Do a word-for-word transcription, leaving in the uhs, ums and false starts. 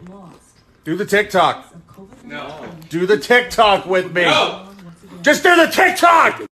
Do the TikTok. No. Do the TikTok with me. No. Just do the TikTok.